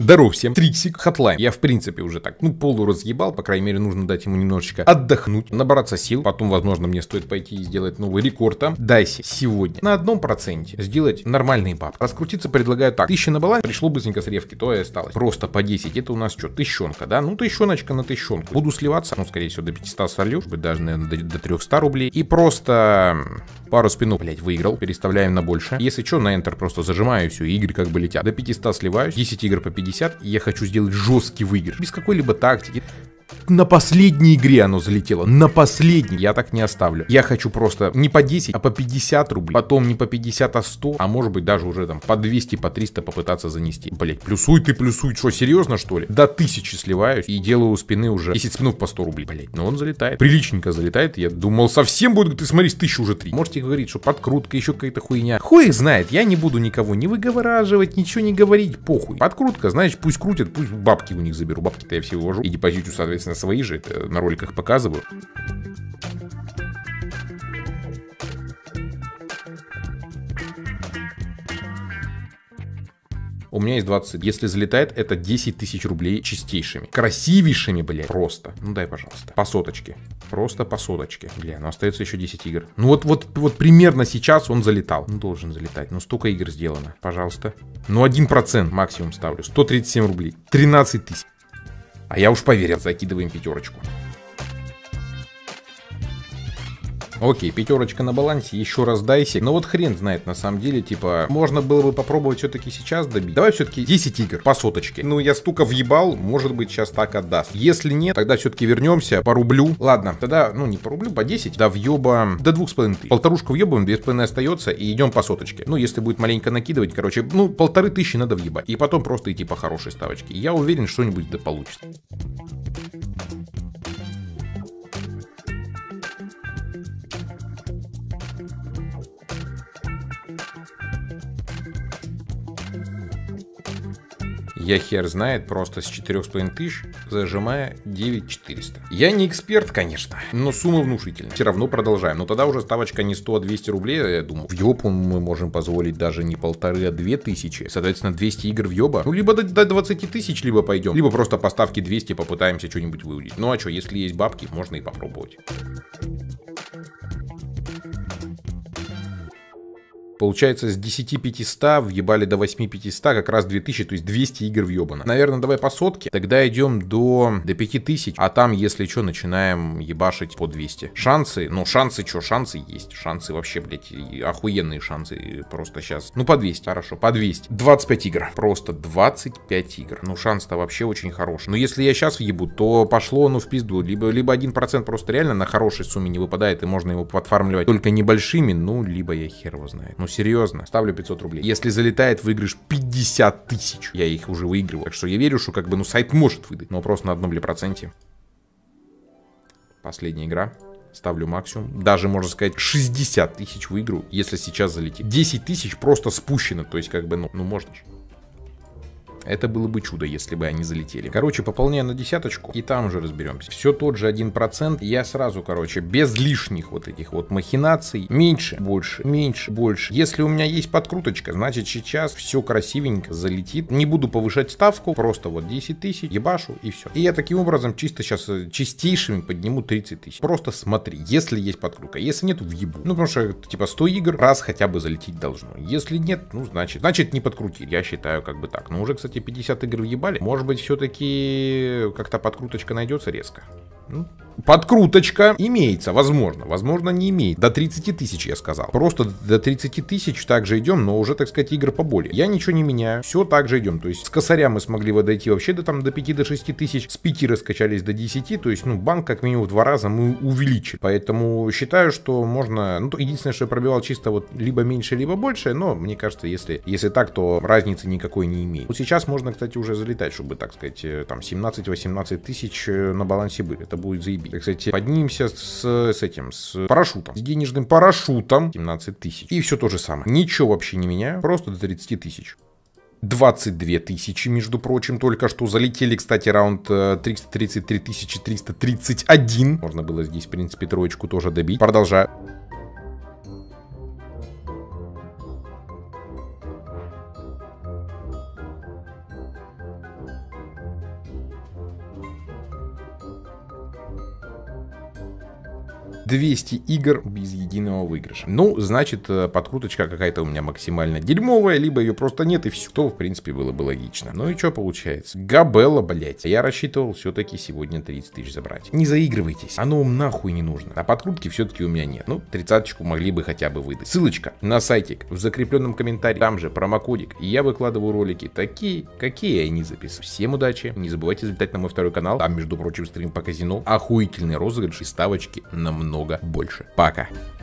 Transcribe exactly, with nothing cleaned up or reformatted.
Здоров всем, Триксик, Хотлайн. Я в принципе уже так, ну, полу разъебал, по крайней мере, нужно дать ему немножечко отдохнуть, набраться сил. Потом, возможно, мне стоит пойти и сделать новый рекорд там. Дайси сегодня на одном проценте сделать нормальный баб. Раскрутиться предлагаю так. Тысяча на баланс, пришло быстренько с ревки, то и осталось. Просто по десять, это у нас что, тыщенка, да? Ну, тыщеночка на тыщенку. Буду сливаться, ну, скорее всего, до пятисот солью, может быть, даже, наверное, до, до трехсот рублей. И просто пару спинов, блять, выиграл. Переставляем на больше. Если что, на Enter просто зажимаю, все, игры как бы летят. До пятисот сливаюсь, десять игр по пятьдесят. И я хочу сделать жесткий выигрыш. Без какой-либо тактики. На последней игре оно залетело. На последней. Я так не оставлю. Я хочу просто не по десять, а по пятьдесят рублей. Потом не по пятьдесят, а сто. А может быть даже уже там по двести, по триста попытаться занести. Блять, плюсуй ты, плюсуй. Что, серьезно что ли? До тысячи сливаюсь и делаю спины уже десять спинов по сто рублей. Блять, но он залетает. Приличненько залетает. Я думал, совсем будет. Ты смотри, с тысячи уже три. Можете говорить, что подкрутка, еще какая-то хуйня. Хуй их знает. Я не буду никого не выговаривать, ничего не говорить. Похуй. Подкрутка, знаешь, пусть крутят, пусть бабки у них заберу. Бабки-то я все вывожу. И депозитю, соответственно, свои же. Это на роликах показываю. У меня есть двадцать. Если залетает, это десять тысяч рублей чистейшими. Красивейшими, блядь. Просто. Ну дай, пожалуйста. По соточке. Просто по соточке. Бля, ну остается еще десять игр. Ну вот, вот, вот примерно сейчас он залетал. Он должен залетать. Ну столько игр сделано. Пожалуйста. Ну один процент максимум ставлю. сто тридцать семь рублей. тринадцать тысяч. А я уж поверил. Закидываем пятерочку. Окей, пятерочка на балансе, еще раз дайси. Но вот хрен знает, на самом деле, типа, можно было бы попробовать все-таки сейчас добить. Давай все-таки десять игр по соточке. Ну, я столько въебал, может быть, сейчас так отдаст. Если нет, тогда все-таки вернемся по рублю. Ладно, тогда, ну, не по рублю, по десять. Да, въеба до двух с половиной тысяч. Полторушку въебаем, две с половиной остается, и идем по соточке. Ну, если будет маленько накидывать, короче, ну, полторы тысячи надо въебать. И потом просто идти по хорошей ставочке. Я уверен, что-нибудь да получится. Я хер знает, просто с четырёх с половиной тысяч зажимая девять четыреста. Я не эксперт, конечно, но сумма внушительная. Все равно продолжаем. Но тогда уже ставочка не сто, а двести рублей, я думаю. В ёбу мы можем позволить даже не полторы, а две тысячи. Соответственно, двести игр в ёба. Ну, либо до, до двадцати тысяч, либо пойдем. Либо просто по ставке двести попытаемся что-нибудь выудить. Ну а что, если есть бабки, можно и попробовать. Получается, с десяти пятисот въебали до восьми пятисот, как раз две тысячи, то есть двести игр въебано. Наверное, давай по сотке. Тогда идем до, до пяти тысяч, а там, если что, начинаем ебашить по двести. Шансы, ну шансы что, шансы есть. Шансы вообще, блядь, охуенные шансы просто сейчас. Ну по двести, хорошо, по двести. двадцать пять игр, просто двадцать пять игр. Ну шанс-то вообще очень хороший. Но если я сейчас въебу, то пошло ну в пизду. Либо, либо один процент просто реально на хорошей сумме не выпадает, и можно его подфармливать только небольшими, ну либо я хер его знает. Ну серьезно, ставлю пятьсот рублей. Если залетает выигрыш пятьдесят тысяч, я их уже выигрываю. Так что я верю, что как бы, ну, сайт может выдать, но просто на одном ли проценте. Последняя игра. Ставлю максимум. Даже, можно сказать, шестьдесят тысяч выиграю, если сейчас залетит. десять тысяч просто спущено, то есть как бы, ну, ну можно же. Это было бы чудо, если бы они залетели. Короче, пополняю на десяточку, и там уже разберемся. Все тот же один процент. Я сразу, короче, без лишних вот этих вот махинаций. Меньше, больше, меньше, больше. Если у меня есть подкруточка, значит сейчас все красивенько залетит. Не буду повышать ставку, просто вот десять тысяч, ебашу и все. И я таким образом чисто сейчас чистейшими подниму тридцать тысяч. Просто смотри, если есть подкрутка. Если нет, въебу. Ну, потому что, типа, сто игр раз хотя бы залететь должно. Если нет, ну, значит, значит не подкрутили. Я считаю, как бы так. Но уже, кстати, пятьдесят игр въебали. Может быть, все-таки как-то подкруточка найдется резко. Ну, подкруточка имеется, возможно. Возможно, не имеет. До тридцати тысяч, я сказал. Просто до тридцати тысяч также идем, но уже, так сказать, игр поболее. Я ничего не меняю. Все так же идем. То есть с косаря мы смогли вот дойти вообще до, там, до пяти, до шести тысяч. С пяти раскачались до десяти. То есть, ну, банк как минимум в два раза мы увеличили. Поэтому считаю, что можно... Ну, единственное, что я пробивал чисто вот либо меньше, либо больше. Но мне кажется, если, если так, то разницы никакой не имеет. Вот сейчас можно, кстати, уже залетать, чтобы, так сказать, там семнадцать-восемнадцать тысяч на балансе были. Это будет заебись. Кстати, поднимемся с, с этим, с парашютом. С денежным парашютом. семнадцать тысяч. И все то же самое. Ничего вообще не меняю. Просто до тридцати тысяч. двадцать две тысячи, между прочим, только что залетели, кстати, раунд триста тридцать три тысячи триста тридцать один. Можно было здесь, в принципе, троечку тоже добить. Продолжаю. двести игр без единого выигрыша. Ну, значит, подкруточка какая-то у меня максимально дерьмовая, либо ее просто нет, и все. То, в принципе, было бы логично. Ну и что получается? Габелла, блять. Я рассчитывал все-таки сегодня тридцать тысяч забрать. Не заигрывайтесь, оно вам нахуй не нужно. А подкрутки все-таки у меня нет. Ну, тридцаточку могли бы хотя бы выдать. Ссылочка на сайтик в закрепленном комментарии. Там же промокодик. И я выкладываю ролики такие, какие я не записываю. Всем удачи. Не забывайте залетать на мой второй канал. Там, между прочим, стрим по казино. Охуительный розыгрыш и ставочки намного больше. Пока.